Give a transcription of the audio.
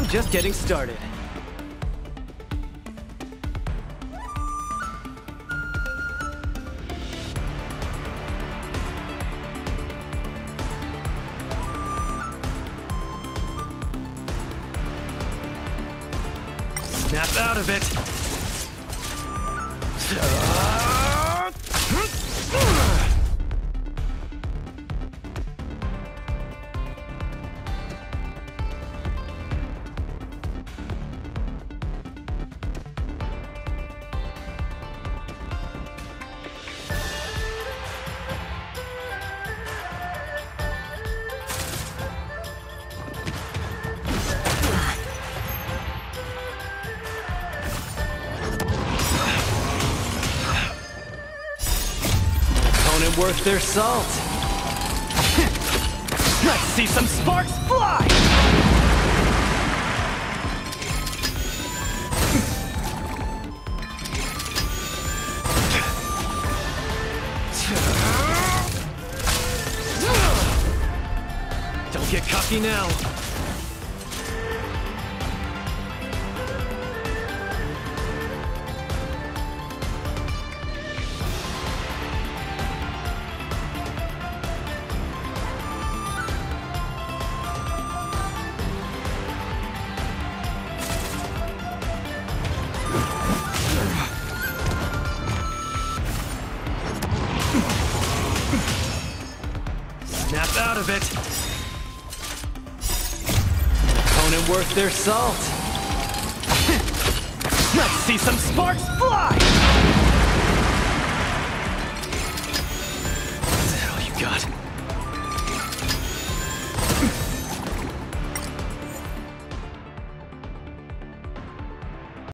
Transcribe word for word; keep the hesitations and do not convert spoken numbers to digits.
I'm just getting started. Snap out of it. Worth their salt. Let's see some sparks fly! Don't get cocky now. Snap out of it. Opponent worth their salt. Let's see some sparks fly! Is that all you got?